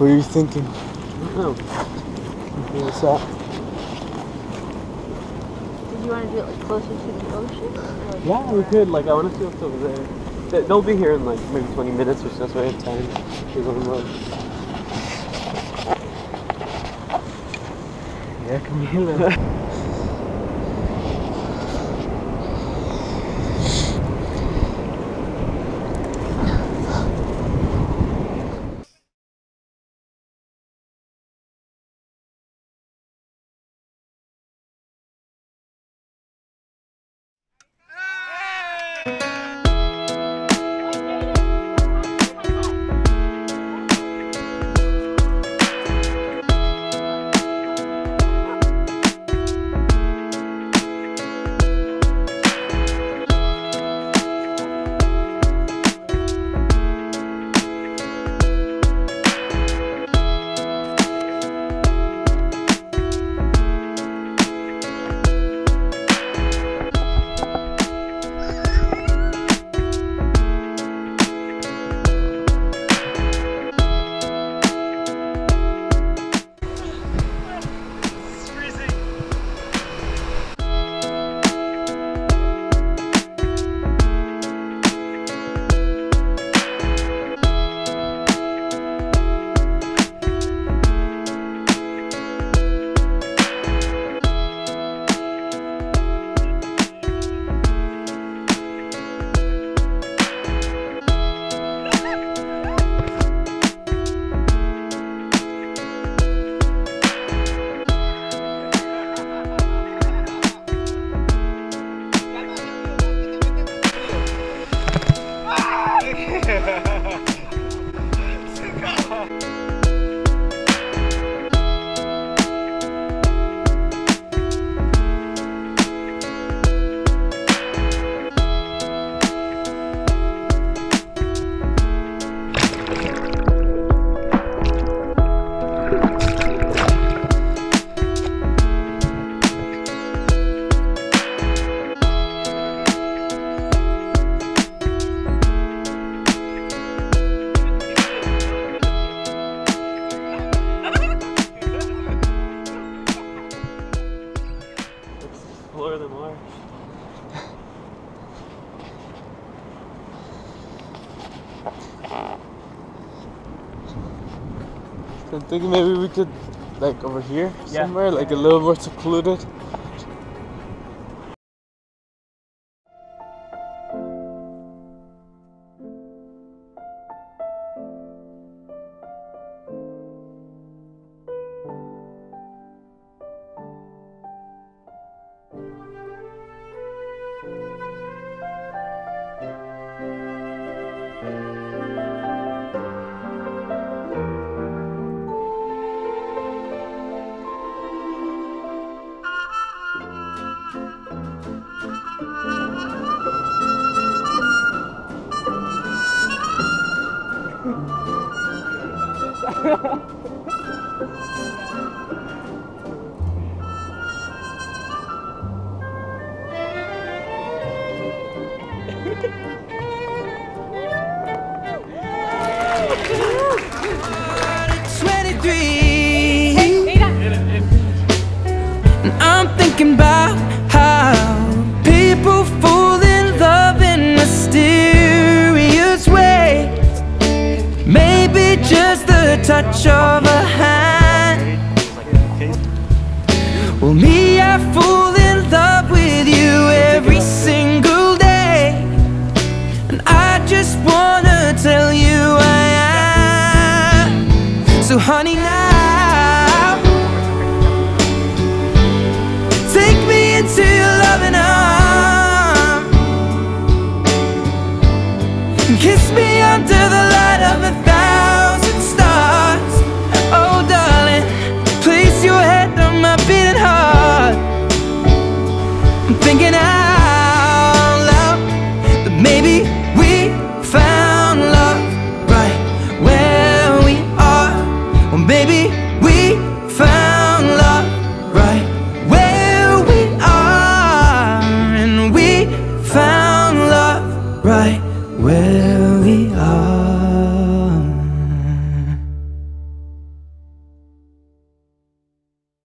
What are you thinking? Oh. What's that? Did you want to do it like closer to the ocean? Like Yeah, we could. Like, I want to see what's over there. They'll be here in like maybe 20 minutes or so, so we have time. Here's on the road. Yeah, Camilo. Explore the marsh. I'm thinking maybe we could, like, over here Yeah. somewhere, like a little more secluded. I'm thinking about how people fall in love in mysterious ways. Maybe just the touch of a hand. Well, me, I fool